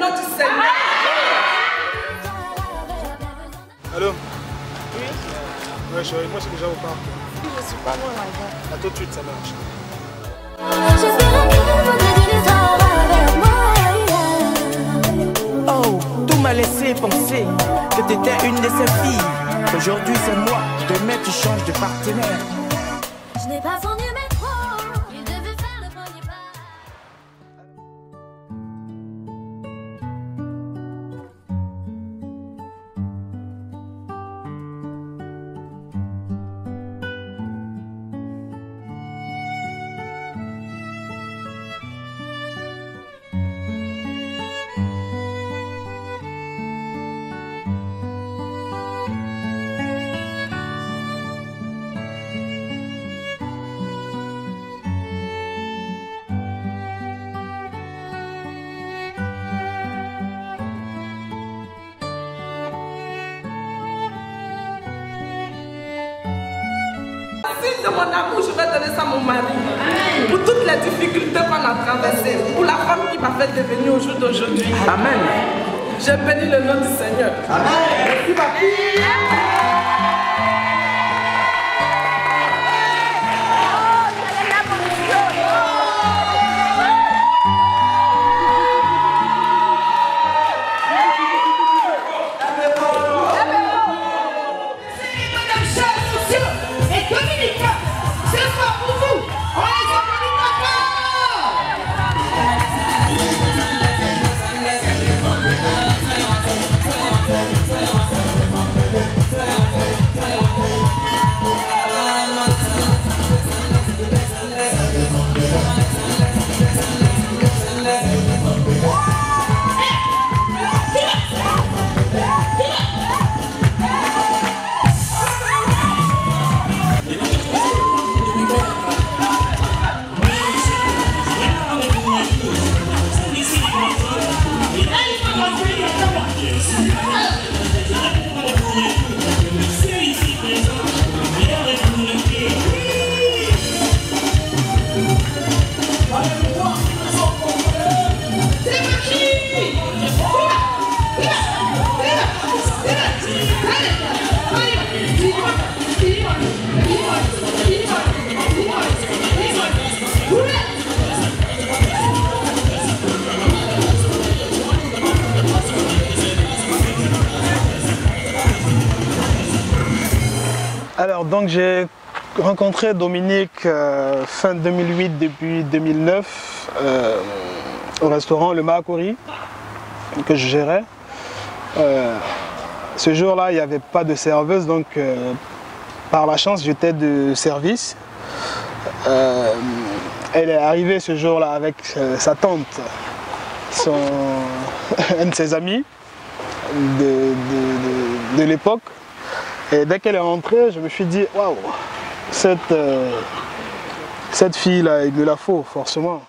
nom du Seigneur. Allô? Oui? Ouais, chérie, moi c'est déjà au parc. Je suis pas loin là-bas. À tout de suite, ça marche. Oh, tout m'a laissé penser que t'étais une de ces filles. Aujourd'hui c'est moi, demain tu changes de partenaire. Je n'ai pas son numéro, il devait faire le premier pas. De mon amour, je vais donner ça à mon mari. Pour toutes les difficultés qu'on a traversées, pour la femme qui m'a fait devenir au jour d'aujourd'hui. Amen. Je bénis le nom du Seigneur. Amen. Merci, papi. Alors, donc j'ai rencontré Dominique fin 2008, début 2009 au restaurant Le Maakori que je gérais. Ce jour-là, il n'y avait pas de serveuse, donc par la chance, j'étais de service. Elle est arrivée ce jour-là avec sa tante, un de ses amis de l'époque. Et dès qu'elle est rentrée, je me suis dit, waouh, cette fille-là, il me la faut forcément.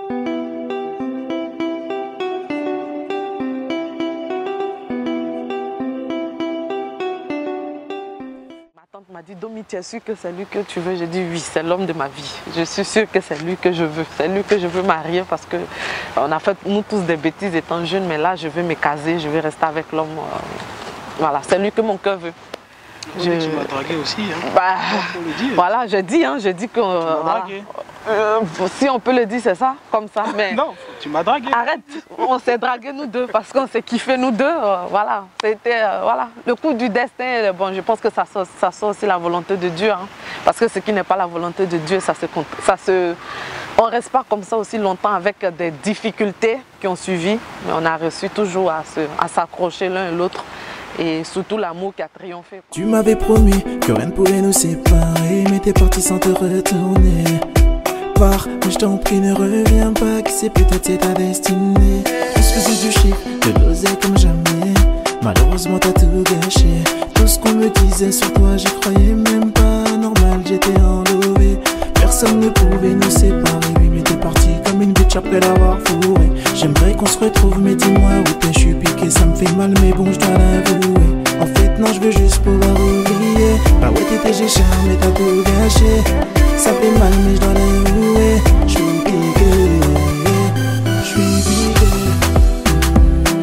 Ma tante m'a dit, Domi, tu es sûr que c'est lui que tu veux? J'ai dit oui, c'est l'homme de ma vie. Je suis sûre que c'est lui que je veux. C'est lui que je veux marier parce que on a fait nous tous des bêtises étant jeunes, mais là je veux me caser, je veux rester avec l'homme. Voilà, c'est lui que mon cœur veut. Tu m'as dragué aussi, hein. Bah, faut le dire. voilà, je dis que voilà. Si on peut le dire, c'est ça, comme ça. Mais non, tu m'as dragué. Arrête, on s'est dragué nous deux parce qu'on s'est kiffé nous deux. Voilà, c'était voilà. Le coup du destin, bon, je pense que ça sort aussi la volonté de Dieu. Hein, parce que ce qui n'est pas la volonté de Dieu, on ne reste pas comme ça aussi longtemps avec des difficultés qui ont suivi. Mais on a réussi toujours à s'accrocher l'un et l'autre. Et surtout l'amour qui a triomphé. Tu m'avais promis que rien ne pouvait nous séparer, mais t'es parti sans te retourner. Pars, mais je t'en prie ne reviens pas, qui sait peut-être c'est ta destinée. Puisque c'est du chiffre, de l'oseille comme jamais. Malheureusement t'as tout gâché. Tout ce qu'on me disait sur toi j'y croyais même pas. Normal j'étais enlevé. Personne ne pouvait nous séparer. Oui mais t'es parti comme une bitch après l'avoir fourré. J'aimerais qu'on se retrouve mais dis-moi où t'es. Je suis piqué, ça me fait mal mais bon je dois l'avouer. En fait non je veux juste pouvoir oublier. Bah ouais t'étais j'ai charmé, t'as tout gâché. Ça fait mal mais je dois l'avouer. Je suis piqué, je suis piqué.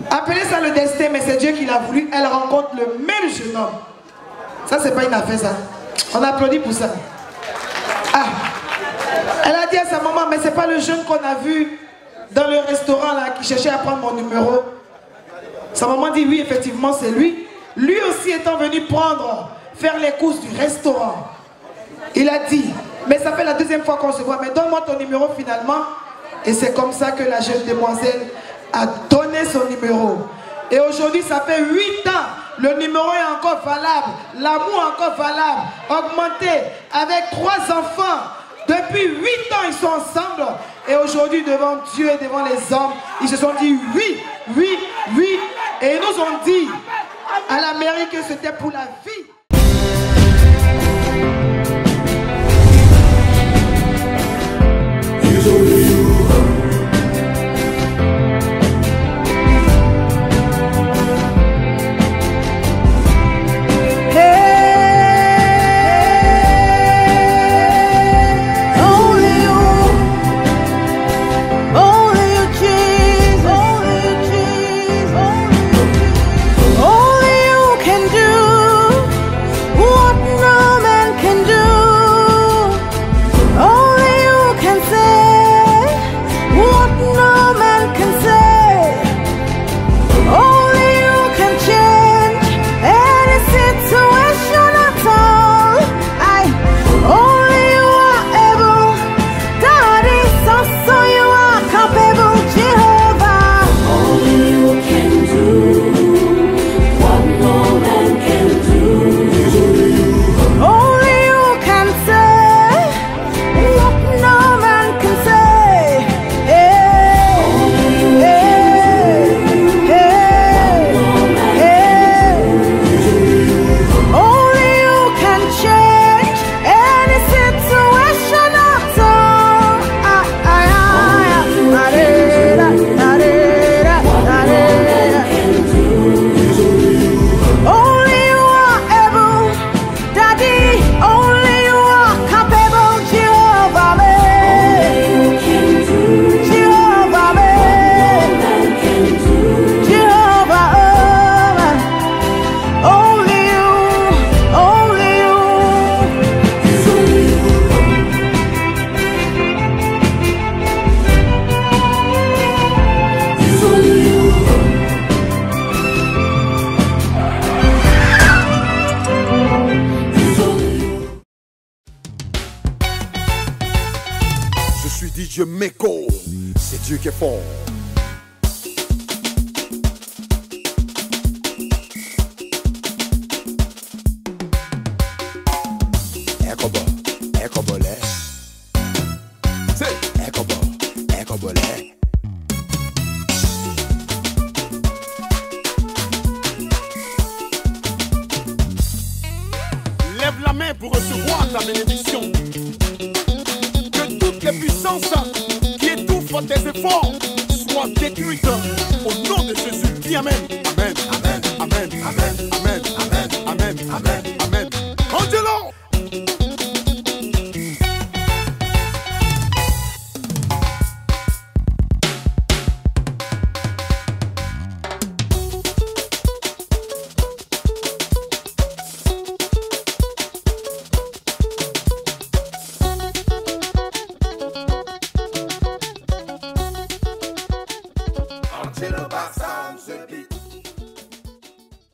Appelez ça le destin, mais c'est Dieu qui l'a voulu. Elle rencontre le même jeune homme. Ça, c'est pas une affaire, ça. On applaudit pour ça. Ah. Elle a dit à sa maman, mais c'est pas le jeune qu'on a vu dans le restaurant là qui cherchait à prendre mon numéro. Sa maman dit oui, effectivement, c'est lui. Lui aussi étant venu faire les courses du restaurant. Il a dit, mais ça fait la deuxième fois qu'on se voit, mais donne-moi ton numéro finalement. Et c'est comme ça que la jeune demoiselle a donné son numéro. Et aujourd'hui, ça fait 8 ans. Le numéro est encore valable. L'amour encore valable. Augmenté avec 3 enfants. Depuis 8 ans, ils sont ensemble. Et aujourd'hui, devant Dieu et devant les hommes, ils se sont dit oui, oui, oui. Et ils nous ont dit à la mairie que c'était pour la vie. Dieu Meko, c'est Dieu qui est fort. Lève la main pour recevoir ta bénédiction. Les puissances qui étouffent tes efforts soient détruites au nom de Jésus. Dis amen. Amen. Amen. Amen. Amen. Amen. Amen. Amen. Amen. Amen. Angelo. Angelo Bass.